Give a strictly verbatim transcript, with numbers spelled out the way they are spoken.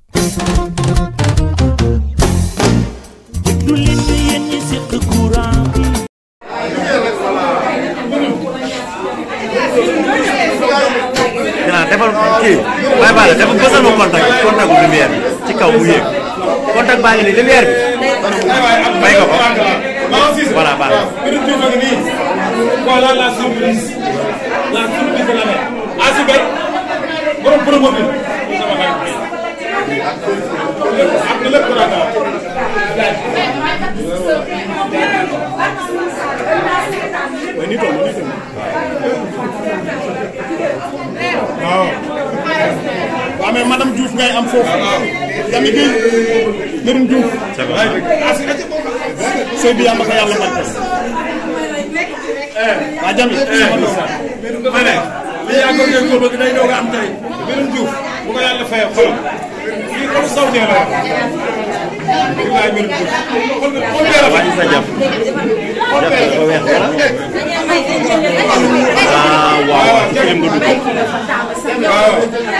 déglu leen ni yéen ñi seq courant bi. dinaa defal kii bàyyi bàyyi la defal bësal ma contact contact bu lumière bi ci kaw mu yéeg contact baa ngi nii lumière bi may ko ko voilà baax na. voilà la surprise la surprise de l'année. Asibel borom promo bi sama xarit ak lépp ragal. mais ni toll ni toll. waaw. waaw mais madame Diouf ngay am foofu. Jami Gueye. Medoune Diouf. c'est vrai. sëy bi yàlla na ko yàlla barkeel. waa Jami. ma ne. lii yaa ngi ko bëgg day doog a am tey. Medoune Diouf bu ko yàlla fayee xolam. lii comme saw dee la. bilaay Medoune Diouf. xool nga xool nga la wàññi sa jàpp jàpp dafa weex wala. ah waaw ci film nga dugg. waaw.